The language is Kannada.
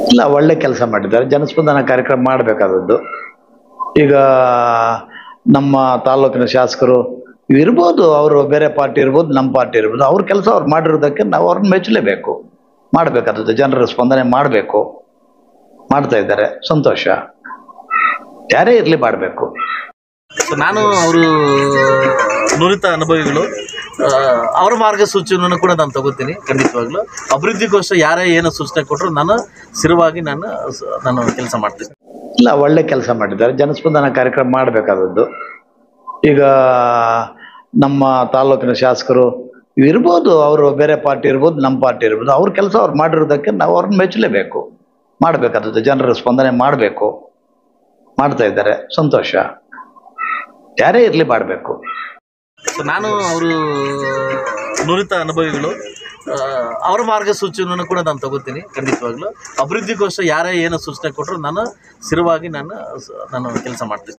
ಇಲ್ಲ, ಒಳ್ಳೆ ಕೆಲಸ ಮಾಡಿದ್ದಾರೆ. ಜನಸ್ಪಂದನ ಕಾರ್ಯಕ್ರಮ ಮಾಡಬೇಕಾದದ್ದು. ಈಗ ನಮ್ಮ ತಾಲೂಕಿನ ಶಾಸಕರು ಇರ್ಬೋದು, ಅವರು ಬೇರೆ ಪಾರ್ಟಿ ಇರ್ಬೋದು, ನಮ್ಮ ಪಾರ್ಟಿ ಇರ್ಬೋದು, ಅವ್ರ ಕೆಲಸ ಅವ್ರು ಮಾಡಿರೋದಕ್ಕೆ ನಾವು ಅವ್ರನ್ನ ಮೆಚ್ಚಲೇಬೇಕು. ಮಾಡಬೇಕಾದದ್ದು ಜನರ ಸ್ಪಂದನೆ ಮಾಡಬೇಕು, ಮಾಡ್ತಾ ಇದ್ದಾರೆ, ಸಂತೋಷ. ಯಾರೇ ಇರಲಿ ಮಾಡಬೇಕು. ನಾನು ಅವರು ನುರಿತ ಅನುಭವಿಗಳು, ಅವರ ಮಾರ್ಗಸೂಚಿಯನ್ನು ಕೂಡ ನಾನು ತಗೋತೀನಿ. ಖಂಡಿತವಾಗ್ಲೂ ಅಭಿವೃದ್ಧಿಗೋಸ್ಕರ ಯಾರೇ ಏನು ಸೂಚನೆ ಕೊಟ್ಟರು ನಾನು ಸ್ಥಿರವಾಗಿ ನಾನು ಕೆಲಸ ಮಾಡ್ತೀನಿ. ಇಲ್ಲ, ಒಳ್ಳೆ ಕೆಲಸ ಮಾಡಿದ್ದಾರೆ. ಜನಸ್ಪಂದನ ಕಾರ್ಯಕ್ರಮ ಮಾಡಬೇಕಾದದ್ದು. ಈಗ ನಮ್ಮ ತಾಲೂಕಿನ ಶಾಸಕರು ಇರ್ಬೋದು, ಅವರು ಬೇರೆ ಪಾರ್ಟಿ ಇರ್ಬೋದು, ನಮ್ಮ ಪಾರ್ಟಿ ಇರ್ಬೋದು, ಅವ್ರ ಕೆಲಸ ಅವ್ರು ಮಾಡಿರೋದಕ್ಕೆ ನಾವು ಅವ್ರನ್ನ ಮೆಚ್ಚಲೇಬೇಕು. ಮಾಡಬೇಕಾದದ್ದು ಜನರ ಸ್ಪಂದನೆ ಮಾಡಬೇಕು, ಮಾಡ್ತಾ ಇದ್ದಾರೆ, ಸಂತೋಷ. ಯಾರೇ ಇರಲಿ ಮಾಡಬೇಕು. ನಾನು ಅವರು ನುರಿತ ಅನುಭವಿಗಳು, ಅವರ ಮಾರ್ಗಸೂಚಿಯನ್ನು ಕೂಡ ನಾನು ತಗೋತೀನಿ. ಖಂಡಿತವಾಗ್ಲೂ ಅಭಿವೃದ್ಧಿಗೋಸ್ಕರ ಯಾರೇ ಏನು ಸೂಚನೆ ಕೊಟ್ಟರು ನಾನು ಸ್ಥಿರವಾಗಿ ನಾನು ಕೆಲಸ ಮಾಡ್ತೀನಿ.